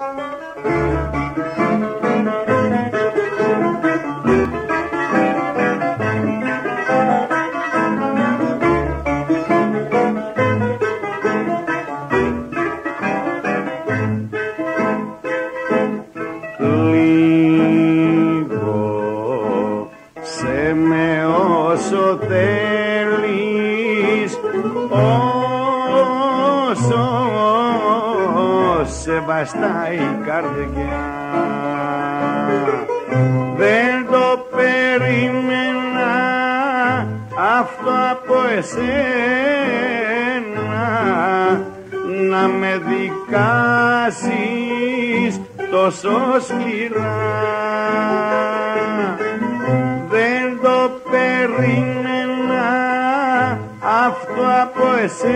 Βαστά η καρδιά, δεν το περίμενα αυτό από εσένα, να με δικάσεις τόσο σκληρά. Δεν το περίμενα αυτό από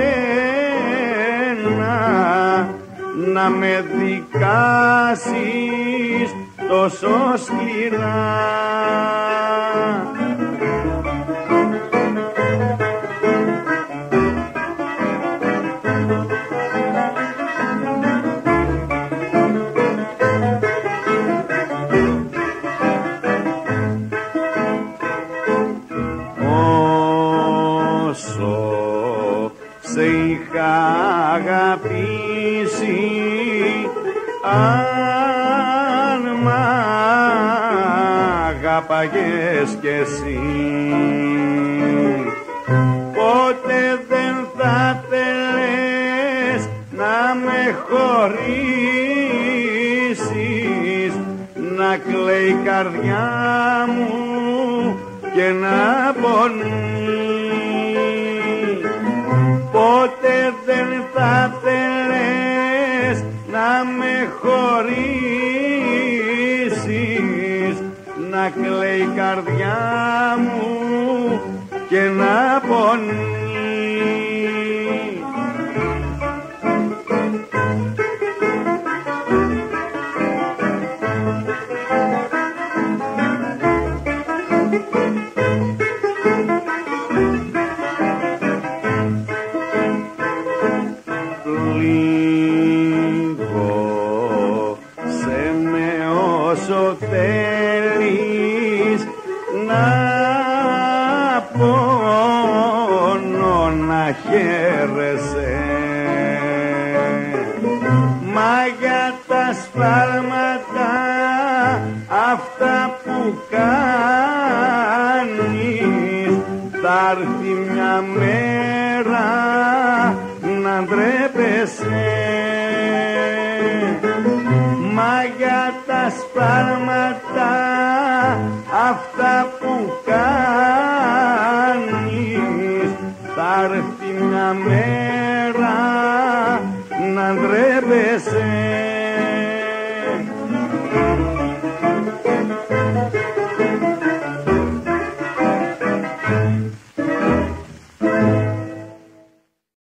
εσένα, να με δικάσεις τόσο σκληρά. Όσο σε είχα αγαπήσει, αν μ' αγάπαγες κι εσύ, ποτέ δεν θα θέλες να με χωρίσεις, να κλαίει η καρδιά μου και να πονεί. Ποτέ δεν θα θέλες να με χωρίσεις, να κλαίει η καρδιά μου και να πονεί. Θέλεις να πονώ, να χαίρεσαι, μα για τα σφάλματα αυτά που κάνεις θα έρθει μια μέρα να ντρέπεσαι. Μα για τα σφάλματα αυτά που κάνεις θα έρθει μια μέρα να ντρέπεσαι.